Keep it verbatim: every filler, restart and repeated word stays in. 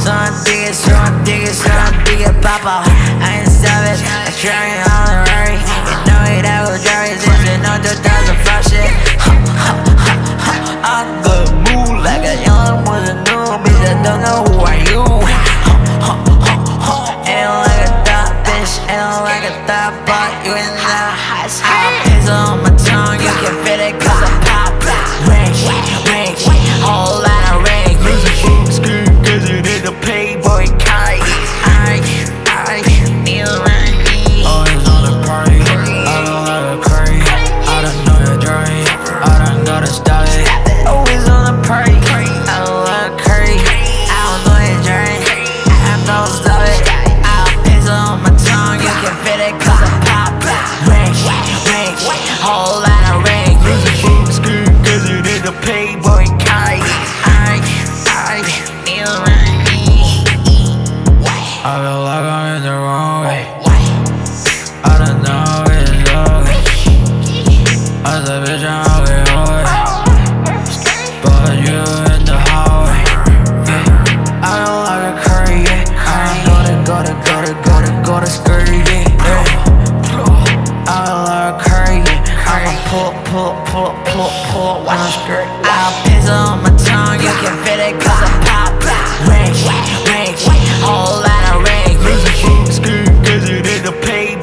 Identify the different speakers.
Speaker 1: So I dig it, so I dig it, so I dig it, papa. I ain't savage, I try it all and right. You know it, I was dry, since you know two thousand five shit. I could move like a young was a new bitch, I don't know who are you. Ain't like a thought, bitch, ain't like a thought, but you in the high school. I piss on my tongue, you can feel it cause I pop. Ring, ring, whole lot of ring. Scream cause you need a playboy kite. I, I, feel like me.
Speaker 2: Always on the party, I don't like a curry. I don't know your journey, I don't gotta stop it.
Speaker 1: Always on the party, I don't like curry. I don't know your journey, I don't stop it. I'll piss on my tongue, you can feel it cause I pop. Ring, ring, whole lot of ring. Scream cause you need a playboy kite. I, I, feel like me.
Speaker 2: I feel like I'm in the wrong way. I don't know what it's over. I said, bitch, I'm out here hard. But you in the hallway. Yeah. I don't like a curry, yeah. I ain't gotta, gotta, gotta, gotta, gotta scurry, yeah. yeah. I don't like a curry, yeah. I'ma pull, pull, pull, pull, pull when I skirt.
Speaker 1: I'll piss on my tongue, you can feel it cause I pop. Ring, ring, whole lot of ring.
Speaker 2: Scream cause you need a pay.